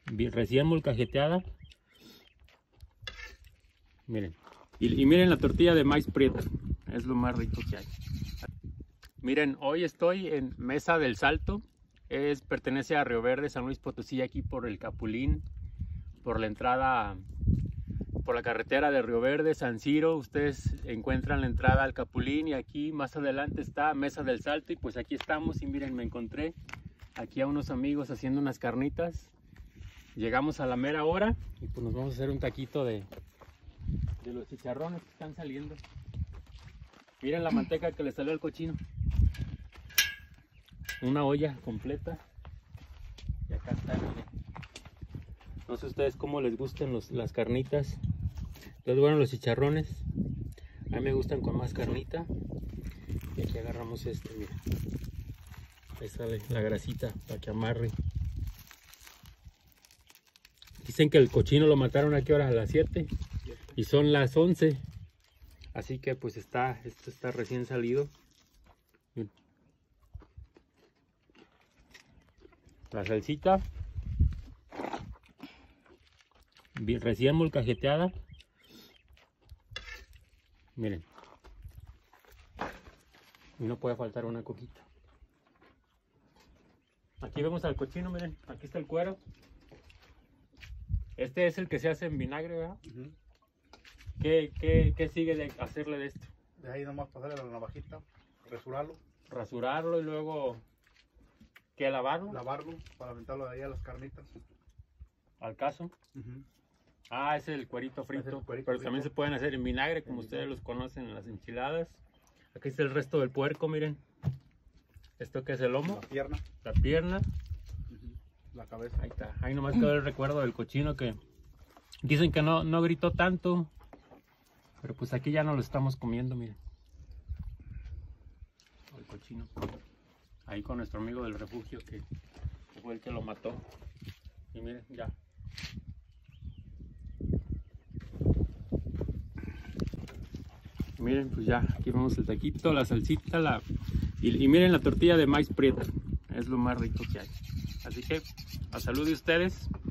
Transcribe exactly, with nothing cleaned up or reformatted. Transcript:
bien, recién molcajeteada. Miren. Y, y miren la tortilla de maíz prieto. Es lo más rico que hay. Miren, hoy estoy en Mesa del Salto. Es, pertenece a Río Verde, San Luis Potosí, aquí por el Capulín. Por la entrada, por la carretera de Río Verde, San Ciro. Ustedes encuentran la entrada al Capulín y aquí más adelante está Mesa del Salto. Y pues aquí estamos y miren, me encontré aquí a unos amigos haciendo unas carnitas. Llegamos a la mera hora y pues nos vamos a hacer un taquito de, de los chicharrones que están saliendo. Miren la manteca que le salió al cochino. Una olla completa. Y acá está, miren. No sé ustedes cómo les gustan los, las carnitas. Entonces, bueno, los chicharrones. A mí me gustan con más carnita. Y aquí agarramos este, miren. Ahí sale la grasita para que amarre. Dicen que el cochino lo mataron a qué hora, a las siete. Y son las once. Así que pues está, esto está recién salido. La salsita. Bien, recién molcajeteada. Miren. Y no puede faltar una coquita. Aquí vemos al cochino, miren. Aquí está el cuero. Este es el que se hace en vinagre, ¿verdad? Uh-huh. ¿Qué, qué, ¿Qué sigue de hacerle de esto? De ahí nomás pasarle la navajita, rasurarlo. Rasurarlo y luego... ¿Qué? ¿Lavarlo? Lavarlo para aventarlo de ahí a las carnitas. ¿Al caso? Uh-huh. Ah, ese es el cuerito frito. El cuerito Pero frito. También se pueden hacer en vinagre, como en ustedes vinagre. Los conocen en las enchiladas. Aquí está el resto del puerco, miren. ¿Esto qué es el lomo? La pierna. La pierna. Uh-huh. La cabeza. Ahí está. Ahí nomás quedó el recuerdo del cochino que dicen que no, no gritó tanto. Pero pues aquí ya no lo estamos comiendo, miren. El cochino. Ahí con nuestro amigo del refugio que fue el que lo mató. Y miren, ya. Miren, pues ya, aquí vemos el taquito, la salsita, la y, y miren la tortilla de maíz prieto. Es lo más rico que hay. Así que, a salud de ustedes.